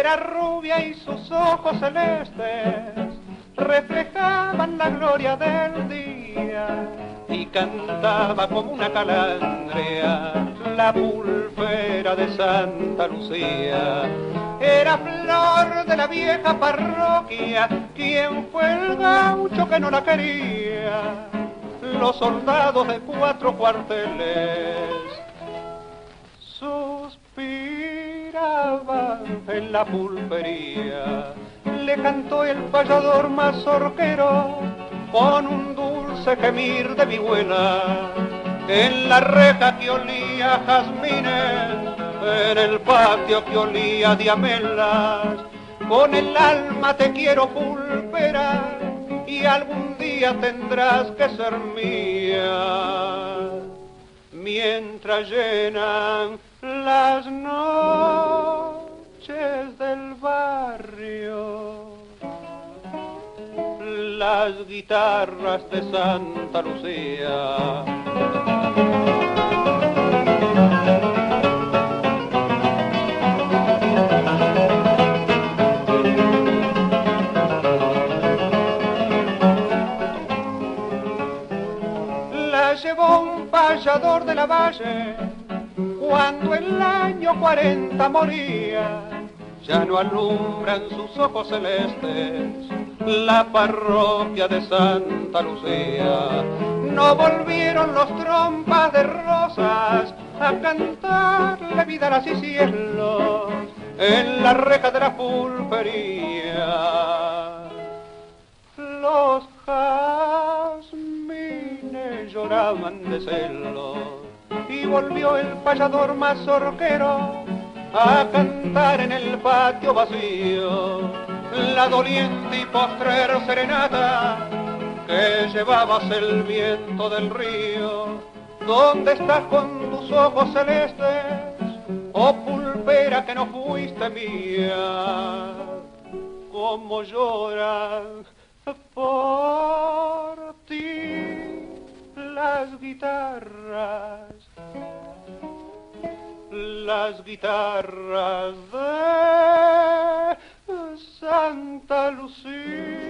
Era rubia y sus ojos celestes reflejaban la gloria del día y cantaba como una calandria la pulpera de Santa Lucía. Era flor de la vieja parroquia, quien fue el gaucho que no la quería. Los soldados de 4 cuarteles suspiraban en la pulpería. Le cantó el payador mazorquero con un dulce gemir de vihuela. En la reja que olía a jazmines, en el patio que olía a diamelas. Con el alma te quiero pulpera y algún día tendrás que ser mía. Mientras llenan las noches del barrio las guitarras de Santa Lucía. La llevó un payador de la valle cuando el año 40 moría. Ya no alumbran sus ojos celestes la parroquia de Santa Lucía. No volvieron los trompas de rosas a cantarle vidalas y cielos en la reja de la pulpería. Los jazmines lloraban de celos y volvió el payador mazorquero a cantar en el patio vacío la doliente y postrera serenata que llevabas el viento del río. ¿Dónde estás con tus ojos celestes, oh pulpera que no fuiste mía? Cómo lloran por ti las guitarras de Santa Lucía.